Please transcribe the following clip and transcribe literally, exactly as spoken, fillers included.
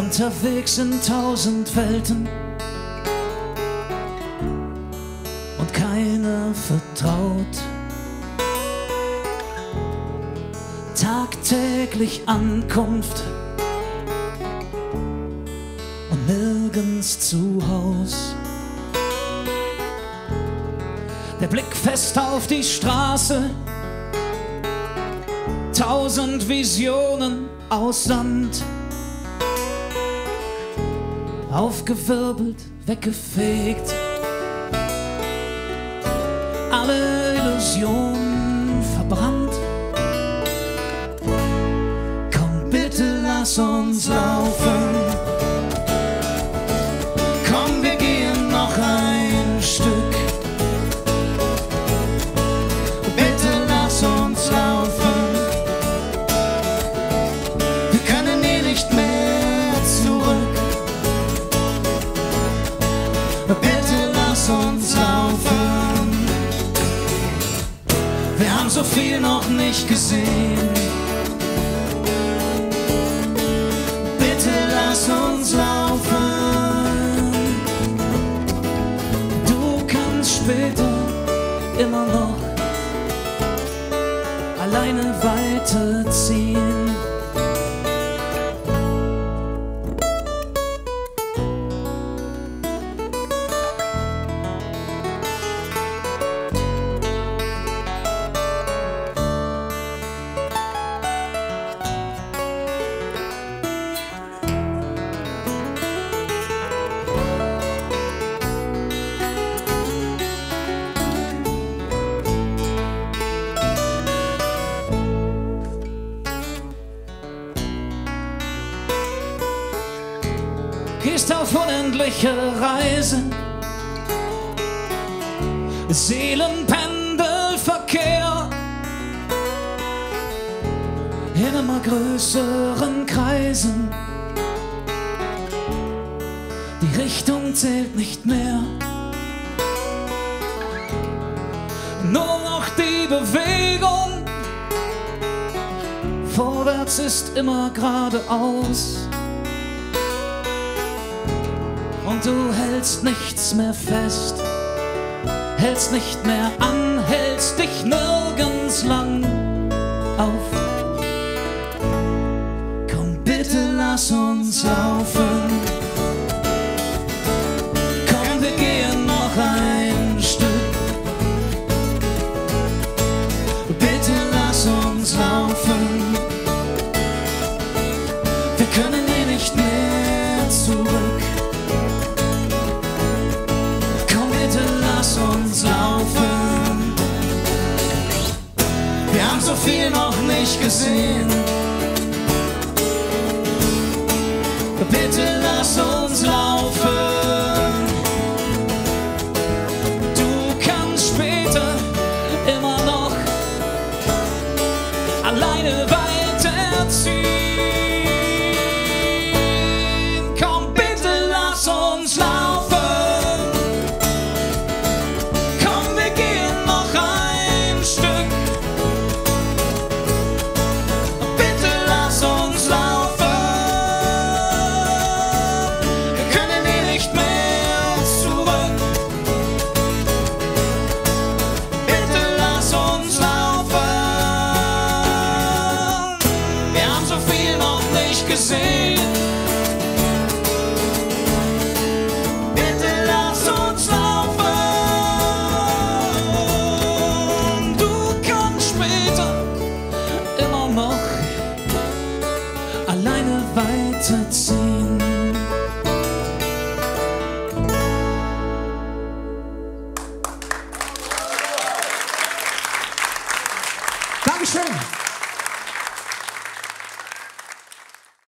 Unterwegs in tausend Welten und keine vertraut. Tagtäglich Ankunft und nirgends zu Haus. Der Blick fest auf die Straße, tausend Visionen aus Sand, aufgewirbelt, weggefegt, alle Illusionen verbrannt. Komm bitte, lass uns laufen. Komm, wir gehen noch ein Stück. Bitte lass uns laufen. Wir können eh nicht mehr zurück. Bitte lass uns laufen. Wir haben so viel noch nicht gesehen. Bitte lass uns laufen. Du kannst später immer noch alleine weiterziehen. Gehst auf unendliche Reise, Seelenpendelverkehr, in immer größeren Kreisen. Die Richtung zählt nicht mehr, nur noch die Bewegung. Vorwärts ist immer geradeaus. Und du hältst nichts mehr fest, hältst nicht mehr an, hältst dich nirgends lang auf. Komm bitte, lass uns laufen. Komm, wir gehen noch ein Stück. Bitte lass uns laufen. Wir können eh nicht mehr zurück. Lass uns laufen. Wir haben so viel noch nicht gesehen. Bitte lass uns laufen. Du kannst später immer noch alleine weiterziehen. Komm bitte, lass uns laufen. Gesehen. Bitte lass uns laufen. Du kannst später immer noch alleine weiterziehen. Dankeschön.